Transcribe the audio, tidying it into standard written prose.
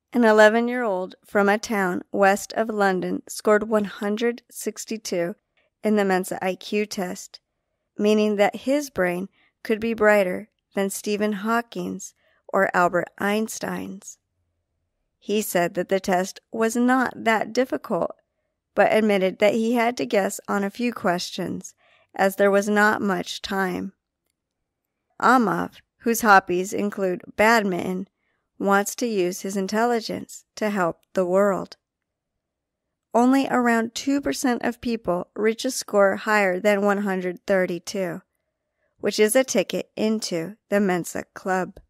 An 11-year-old from a town west of London scored 162 in the Mensa IQ test, meaning that his brain could be brighter than Stephen Hawking's or Albert Einstein's. He said that the test was not that difficult, but admitted that he had to guess on a few questions, as there was not much time. Amav, whose hobbies include badminton, wants to use his intelligence to help the world. Only around 2% of people reach a score higher than 132, which is a ticket into the Mensa Club.